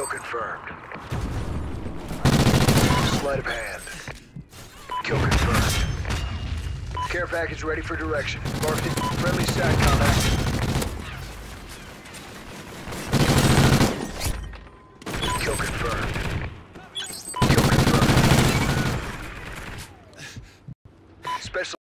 Kill confirmed. Sleight of hand. Kill confirmed. Care package ready for direction. Marked it. Friendly SATCOM active. Kill confirmed. Kill confirmed. Special